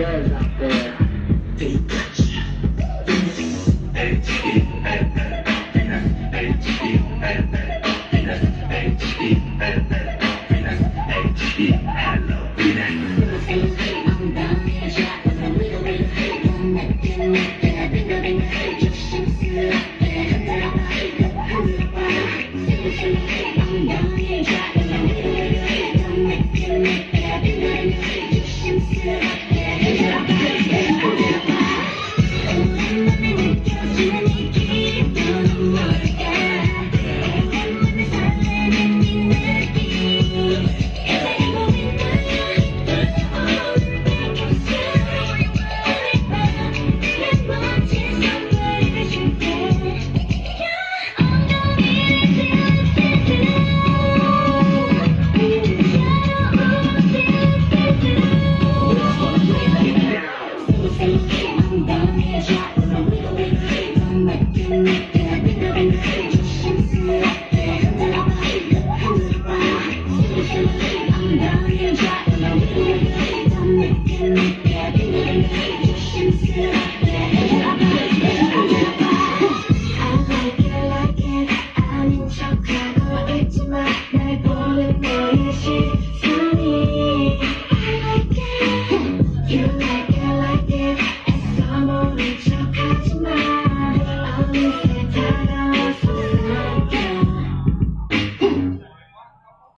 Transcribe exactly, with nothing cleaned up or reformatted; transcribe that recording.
girls out there. Take that shit. H E N N Venus, H E N N Venus, H E N N Venus, H E hello Venus. I'm down here, shot with a little bit of hate. I'm making it, yeah, bingo, bingo, hate. Just shoots it up, yeah, hundred of the hate, hundred of the hate. Still, still, hate. I'm down here, shot with a little bit of hate. I'm making it, yeah, bingo, bingo, hate. Just shoots it up, yeah, hundred of the hate, yeah, hundred of the hate. I'm down here,